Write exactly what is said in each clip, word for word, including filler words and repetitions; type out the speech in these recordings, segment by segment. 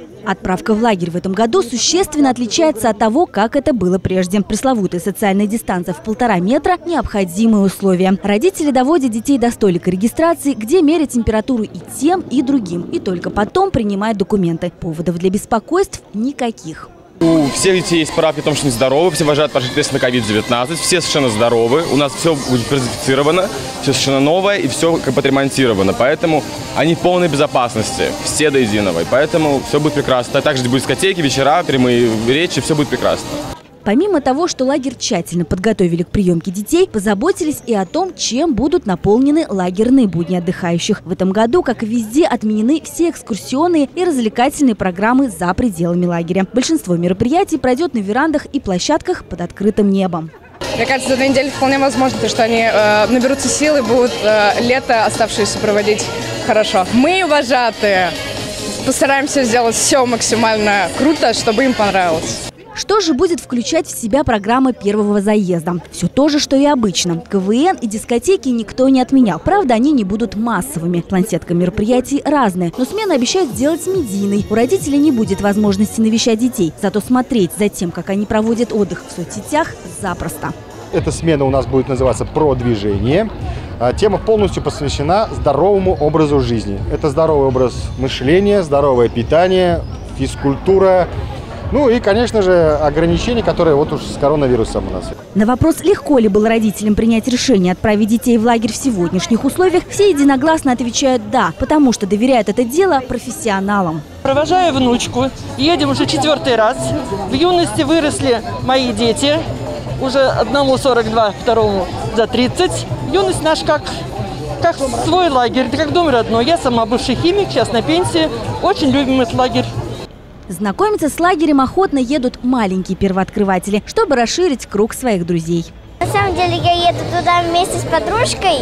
Отправка в лагерь в этом году существенно отличается от того, как это было прежде. Пресловутая социальная дистанция в полтора метра – необходимые условия. Родители доводят детей до столика регистрации, где меряют температуру и тем, и другим. И только потом принимают документы. Поводов для беспокойств никаких. У всех детей есть справки о том, что они здоровы, все уважают прошли тест на ковид девятнадцать, все совершенно здоровы, у нас все будет продезинфицировано, все совершенно новое и все как бы отремонтировано, поэтому они в полной безопасности, все до единого, и поэтому все будет прекрасно. Также будут дискотеки, вечера, прямые речи, все будет прекрасно. Помимо того, что лагерь тщательно подготовили к приемке детей, позаботились и о том, чем будут наполнены лагерные будни отдыхающих. В этом году, как и везде, отменены все экскурсионные и развлекательные программы за пределами лагеря. Большинство мероприятий пройдет на верандах и площадках под открытым небом. Мне кажется, за две недели вполне возможно, то, что они э, наберутся сил и будут э, лето оставшееся проводить хорошо. Мы, вожатые, постараемся сделать все максимально круто, чтобы им понравилось. Что же будет включать в себя программа первого заезда? Все то же, что и обычно. КВН и дискотеки никто не отменял. Правда, они не будут массовыми. Плансетка мероприятий разная, но смена обещает сделать медийной. У родителей не будет возможности навещать детей. Зато смотреть за тем, как они проводят отдых в соцсетях, запросто. Эта смена у нас будет называться «Про движение». Тема полностью посвящена здоровому образу жизни. Это здоровый образ мышления, здоровое питание, физкультура. Ну и, конечно же, ограничения, которые вот уж с коронавирусом у нас. На вопрос, легко ли было родителям принять решение отправить детей в лагерь в сегодняшних условиях, все единогласно отвечают «да», потому что доверяют это дело профессионалам. Провожаю внучку, едем уже четвертый раз. В юности выросли мои дети, уже одному сорок два, второму за тридцать. Юность наш как, как свой лагерь, как дом родной. Я сама бывший химик, сейчас на пенсии, очень любим этот лагерь. Знакомиться с лагерем охотно едут маленькие первооткрыватели, чтобы расширить круг своих друзей. На самом деле я еду туда вместе с подружкой.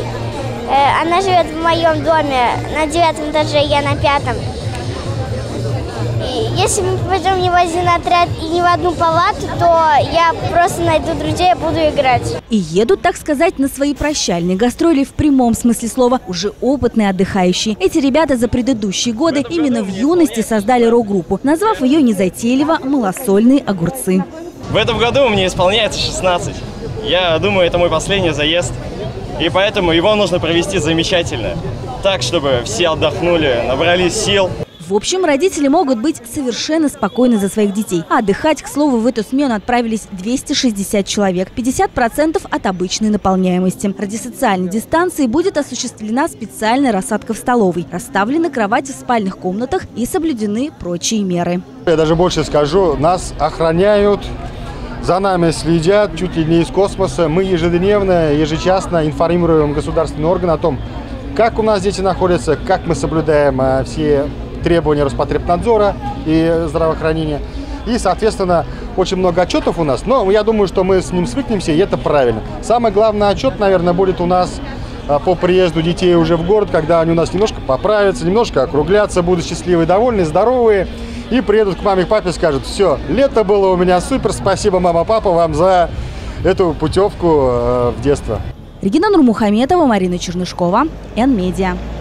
Она живет в моем доме на девятом этаже, я на пятом. И если мы пойдем не в один отряд и не в одну палату, то я просто найду друзей и буду играть. И едут, так сказать, на свои прощальные гастроли в прямом смысле слова уже опытные отдыхающие. Эти ребята за предыдущие годы именно в юности создали рок-группу, назвав ее незатейливо «Малосольные огурцы». В этом году мне исполняется шестнадцать. Я думаю, это мой последний заезд. И поэтому его нужно провести замечательно. Так, чтобы все отдохнули, набрались сил. В общем, родители могут быть совершенно спокойны за своих детей. А отдыхать, к слову, в эту смену отправились двести шестьдесят человек, пятьдесят процентов от обычной наполняемости. Ради социальной дистанции будет осуществлена специальная рассадка в столовой. Расставлены кровати в спальных комнатах и соблюдены прочие меры. Я даже больше скажу, нас охраняют, за нами следят чуть ли не из космоса. Мы ежедневно, ежечасно информируем государственные органы о том, как у нас дети находятся, как мы соблюдаем а, все требования Роспотребнадзора и здравоохранения. И, соответственно, очень много отчетов у нас, но я думаю, что мы с ним свыкнемся, и это правильно. Самый главный отчет, наверное, будет у нас по приезду детей уже в город, когда они у нас немножко поправятся, немножко округлятся, будут счастливые, довольные, здоровые, и приедут к маме и папе и скажут: все, лето было у меня супер, спасибо, мама, папа, вам за эту путевку в детство. Регина Нурмухаметова, Марина Чернышкова, Эн Медиа.